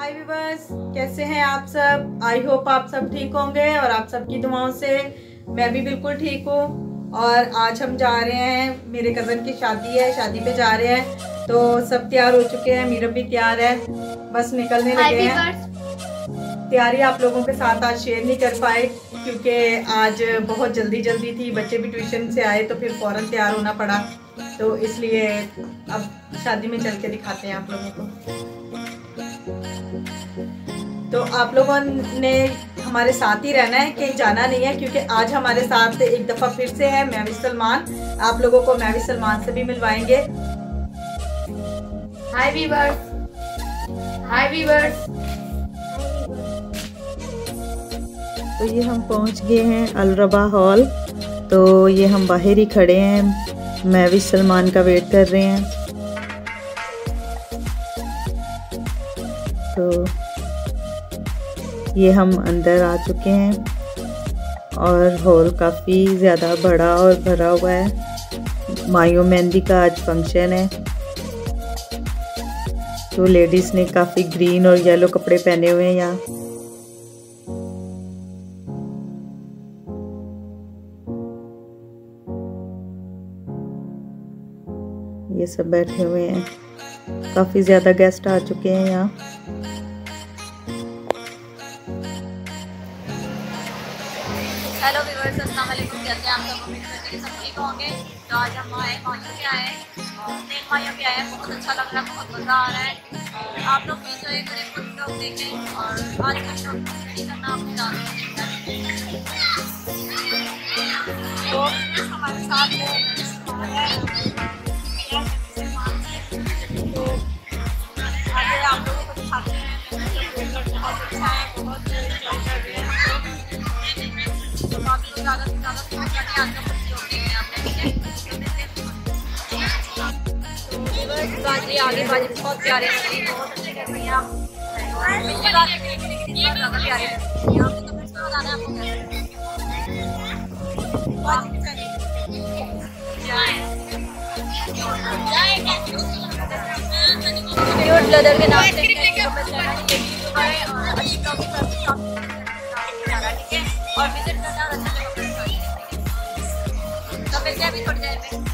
हाय viewers, कैसे हैं आप सब। आई होप आप सब ठीक होंगे और आप सबकी दुआओं से मैं भी बिल्कुल ठीक हूँ। और आज हम जा रहे हैं, मेरे कज़न की शादी है, शादी पे जा रहे हैं। तो सब तैयार हो चुके हैं, मीरब भी तैयार है, बस निकलने लगे हैं। तैयारी आप लोगों के साथ आज शेयर नहीं कर पाए क्योंकि आज बहुत जल्दी थी, बच्चे भी ट्यूशन से आए तो फिर फ़ौरन तैयार होना पड़ा। तो इसलिए अब शादी में चल के दिखाते हैं आप लोगों को। तो आप लोगों ने हमारे साथ ही रहना है, कहीं जाना नहीं है, क्योंकि आज हमारे साथ एक दफ़ा फिर से है महविश सलमान। आप लोगों को महविश सलमान से भी मिलवाएंगे। हाय वीवर्स, हाय वीवर्स। तो ये हम पहुंच गए हैं अलरबा हॉल। तो ये हम बाहर ही खड़े हैं, महविश सलमान का वेट कर रहे हैं। तो ये हम अंदर आ चुके हैं और हॉल काफ़ी ज़्यादा बड़ा और भरा हुआ है। मायो मेहंदी का आज फंक्शन है, तो लेडीज़ ने काफ़ी ग्रीन और येलो कपड़े पहने हुए हैं। यहाँ ये सब बैठे हुए हैं, काफ़ी ज़्यादा गेस्ट आ चुके हैं यहाँ। हेलो व्यूअर्स, अस्सलाम वालेकुम। कैसे हैं आप सब? उम्मीद करते हैं सब ठीक होंगे। तो आज हम आए मायों के आए और तीन मायों के आए, बहुत अच्छा लग रहा है, बहुत मज़ा आ रहा है। और आप लोग भी इंजॉय करें, खुद लोग देखें और आज का शो रेडी करना अपने जान। तो हमारे साथ है तो आगे आप लोगों को दिखाते हैं। बहुत अच्छा है, बहुत इंजॉय कर रहे हैं हम लोग। तो आप लोग ज़्यादा से ज़्यादा फोन करके आज का सहयोग देंगे आपने, ठीक है। तो बाजी आगे बाजी बहुत प्यारे लग रही है, बहुत अच्छे कर रही हैं आप। पिछली बार ज़्यादा प्यारे लग रही है। आपको कमेंट्स में बताना है आपको क्यूट ब्लदर के नाम से और विजिट करना और अच्छा तो मिलते हैं अभी थोड़ी देर में।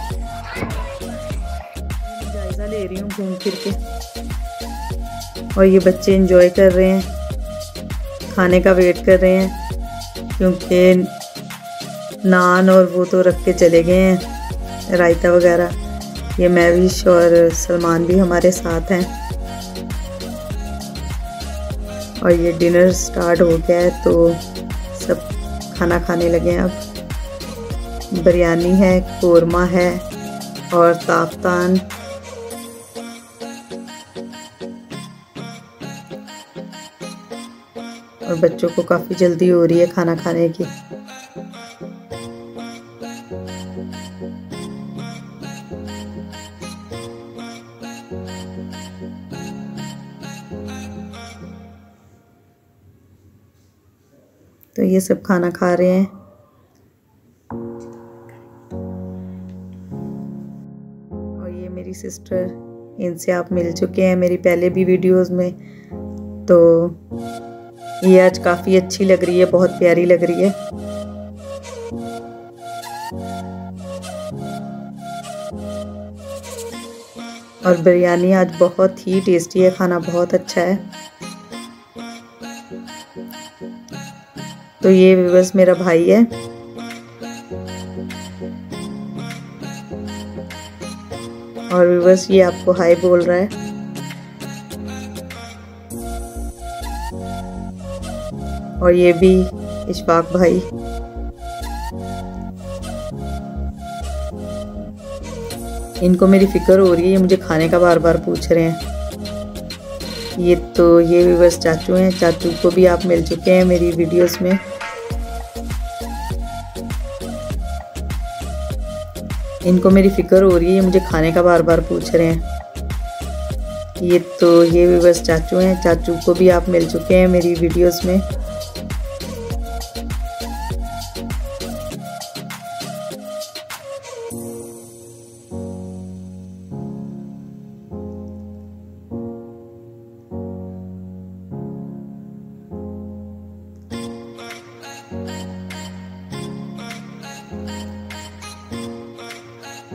जायजा ले रही हूँ घूम फिर के, और ये बच्चे एंजॉय कर रहे हैं, खाने का वेट कर रहे हैं क्योंकि नान और वो तो रख के चले गए हैं, रायता वगैरह। ये महविश और सलमान भी हमारे साथ हैं और ये डिनर स्टार्ट हो गया है, तो सब खाना खाने लगे हैं। अब बिरयानी है, कोरमा है और ताफ्तान। और बच्चों को काफ़ी जल्दी हो रही है खाना खाने की। तो ये सब खाना खा रहे हैं। और ये मेरी सिस्टर, इनसे आप मिल चुके हैं मेरी पहले भी वीडियोस में। तो ये आज काफ़ी अच्छी लग रही है, बहुत प्यारी लग रही है। और बिरयानी आज बहुत ही टेस्टी है, खाना बहुत अच्छा है। तो ये व्यूअर्स मेरा भाई है। और व्यूअर्स ये आपको हाय बोल रहा है। और ये भी इशफाक भाई। इनको मेरी फिक्र हो रही है, ये मुझे खाने का बार बार पूछ रहे हैं। ये व्यूअर्स चाचू हैं, चाचू को भी आप मिल चुके हैं मेरी वीडियोस में। इनको मेरी फिक्र हो रही है, ये मुझे खाने का बार बार पूछ रहे हैं। ये व्यूअर्स चाचू हैं, चाचू को भी आप मिल चुके हैं मेरी वीडियोस में।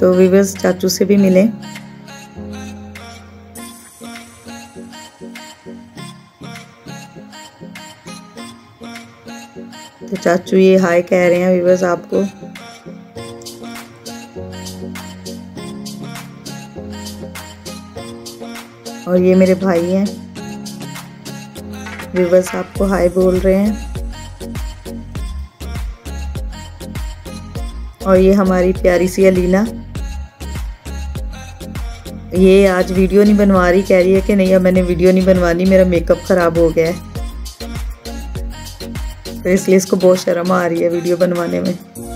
तो व्यूअर्स चाचू से भी मिलें। तो चाचू ये हाय कह रहे हैं व्यूअर्स आपको। और ये मेरे भाई हैं व्यूअर्स, आपको हाय बोल रहे हैं। और ये हमारी प्यारी सी अलीना, ये आज वीडियो नहीं बनवा रही, कह रही है कि नहीं अब मैंने वीडियो नहीं बनवानी, मेरा मेकअप ख़राब हो गया है, तो इसलिए इसको बहुत शर्म आ रही है वीडियो बनवाने में।